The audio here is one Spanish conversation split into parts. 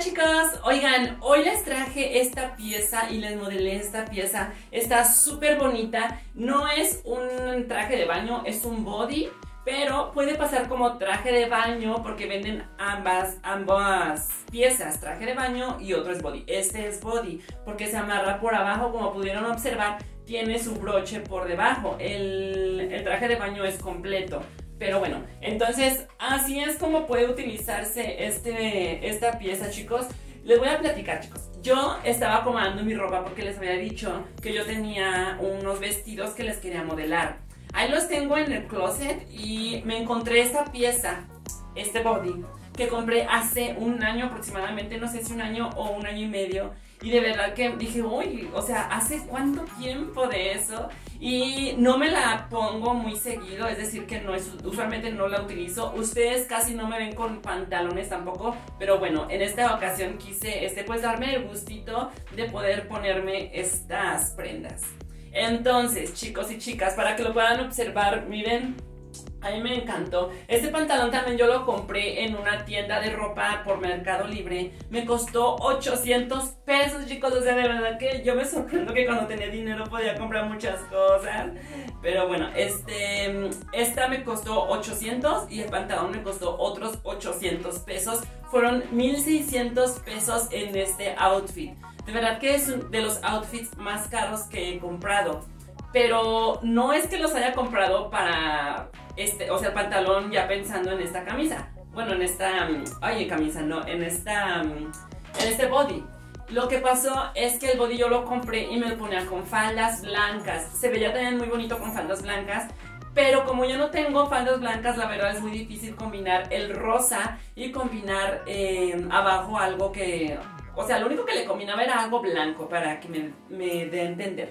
chicos, oigan, hoy les traje esta pieza y les modelé esta pieza. Está súper bonita, no es un traje de baño, es un body, pero puede pasar como traje de baño porque venden ambas piezas, traje de baño y otro es body. Este es body porque se amarra por abajo, como pudieron observar, tiene su broche por debajo. El traje de baño es completo. Pero bueno, entonces así es como puede utilizarse esta pieza, chicos. Les voy a platicar, chicos. Yo estaba acomodando mi ropa porque les había dicho que yo tenía unos vestidos que les quería modelar. Ahí los tengo en el closet y me encontré esta pieza, este body, que compré hace un año aproximadamente, no sé si un año o un año y medio. Y de verdad que dije, uy, o sea, ¿hace cuánto tiempo de eso? Y no me la pongo muy seguido, es decir, que usualmente no la utilizo. Ustedes casi no me ven con pantalones tampoco, pero bueno, en esta ocasión quise pues darme el gustito de poder ponerme estas prendas. Entonces, chicos y chicas, para que lo puedan observar, miren, a mí me encantó. Este pantalón también yo lo compré en una tienda de ropa por Mercado Libre. Me costó 800 pesos, chicos. O sea, de verdad que yo me sorprendo que cuando tenía dinero podía comprar muchas cosas. Pero bueno, esta me costó 800 y el pantalón me costó otros 800 pesos. Fueron 1600 pesos en este outfit. De verdad que es de los outfits más caros que he comprado. Pero no es que los haya comprado para o sea, el pantalón ya pensando en esta camisa. Bueno, en esta, camisa, no, en este body. Lo que pasó es que el body yo lo compré y me lo ponía con faldas blancas. Se veía también muy bonito con faldas blancas. Pero como yo no tengo faldas blancas, la verdad es muy difícil combinar el rosa y combinar abajo algo que... O sea, lo único que le combinaba era algo blanco para que me dé a entender.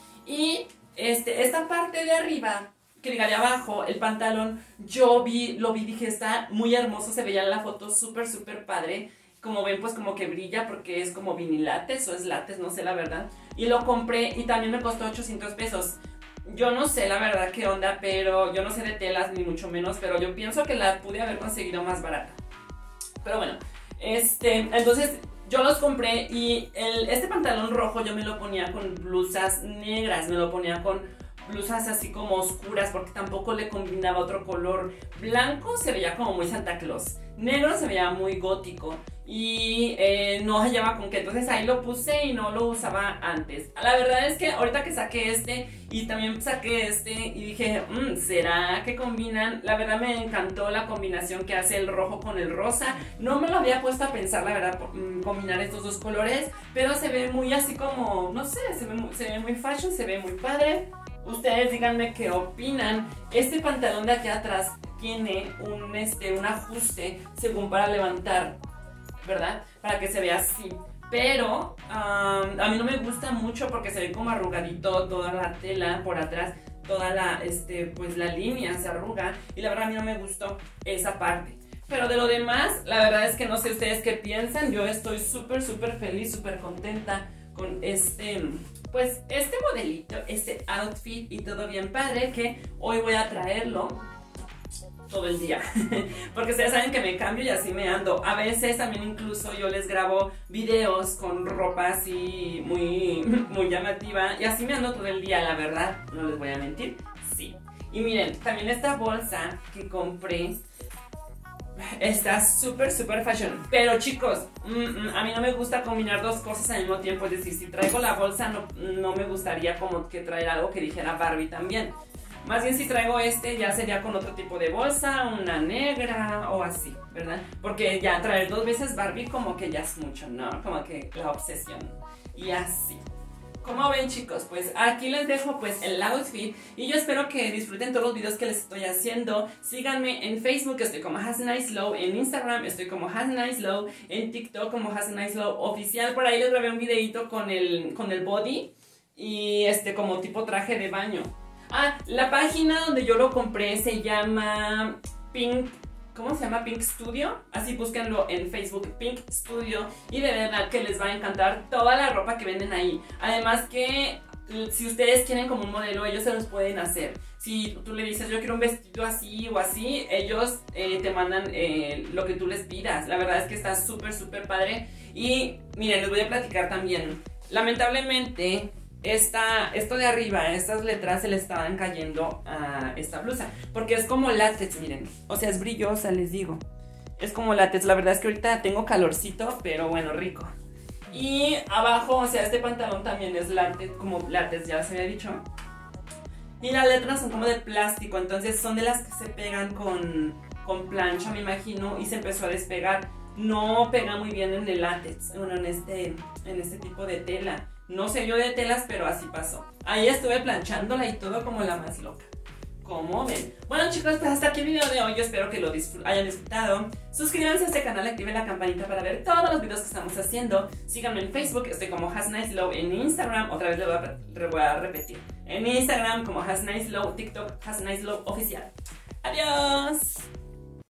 Y esta parte de arriba, que diga de abajo, el pantalón, lo vi, dije, está muy hermoso, se veía en la foto súper, súper padre. Como ven, pues como que brilla porque es como vinilátex o es látex, no sé la verdad. Y lo compré y también me costó 800 pesos. Yo no sé la verdad qué onda, pero yo no sé de telas ni mucho menos, pero yo pienso que la pude haber conseguido más barata. Pero bueno, entonces... Yo los compré y este pantalón rojo yo me lo ponía con blusas negras, me lo ponía con blusas así como oscuras porque tampoco le combinaba otro color. Blanco se veía como muy Santa Claus, negro se veía muy gótico y no hallaba con qué, entonces ahí lo puse y no lo usaba antes. La verdad es que ahorita que saqué y también saqué y dije, ¿será que combinan? La verdad me encantó la combinación que hace el rojo con el rosa. No me lo había puesto a pensar, la verdad, combinar estos dos colores, pero se ve muy así como, no sé, se ve muy fashion, se ve muy padre. Ustedes díganme qué opinan. Este pantalón de aquí atrás tiene un ajuste según para levantar, ¿verdad? Para que se vea así. Pero a mí no me gusta mucho porque se ve como arrugadito toda la tela por atrás, toda pues la línea se arruga y la verdad a mí no me gustó esa parte. Pero de lo demás, la verdad es que no sé ustedes qué piensan. Yo estoy súper, súper feliz, súper contenta con pues modelito, outfit y todo bien padre, que hoy voy a traerlo todo el día porque ustedes saben que me cambio y así me ando. A veces también incluso yo les grabo videos con ropa así muy, muy llamativa y así me ando todo el día, la verdad, no les voy a mentir, sí. Y miren, también esta bolsa que compré está súper, súper fashion. Pero chicos, a mí no me gusta combinar dos cosas al mismo tiempo. Es decir, si traigo la bolsa no me gustaría como que traer algo que dijera Barbie también. Más bien si traigo ya sería con otro tipo de bolsa, una negra o así, ¿verdad? Porque ya traer dos veces Barbie como que ya es mucho, ¿no? Como que la obsesión. Y así. Como ven, chicos, pues aquí les dejo pues el outfit y yo espero que disfruten todos los videos que les estoy haciendo. Síganme en Facebook, estoy como HasNiceLow, en Instagram estoy como HasNiceLow, en TikTok como HasNiceLow oficial. Por ahí les grabé un videito con el body y como tipo traje de baño. La página donde yo lo compré se llama Pink... ¿Cómo se llama? Pink Studio. Así búsquenlo en Facebook, Pink Studio. Y de verdad que les va a encantar toda la ropa que venden ahí. Además que si ustedes quieren como un modelo, ellos se los pueden hacer. Si tú le dices, yo quiero un vestido así o así, ellos te mandan lo que tú les pidas. La verdad es que está súper, súper padre. Y miren, les voy a platicar también. Lamentablemente, esto de arriba, estas letras se le estaban cayendo a esta blusa. Porque es como látex, miren. O sea, es brillosa, les digo. Es como látex. La verdad es que ahorita tengo calorcito, pero bueno, rico. Y abajo, o sea, este pantalón también es látex, como látex, ya les había dicho. Y las letras son como de plástico, entonces son de las que se pegan con plancha, me imagino, y se empezó a despegar. No pega muy bien en el látex, bueno, en este tipo de tela. No sé yo de telas, pero así pasó. Ahí estuve planchándola y todo como la más loca. Como ven. Bueno, chicos, pues hasta aquí el video de hoy. Yo espero que lo hayan disfrutado. Suscríbanse a este canal, activen la campanita para ver todos los videos que estamos haciendo. Síganme en Facebook, estoy como HasNiceLove. En Instagram, otra vez le voy a repetir. En Instagram como HasNiceLove, TikTok HasNiceLove oficial. Adiós.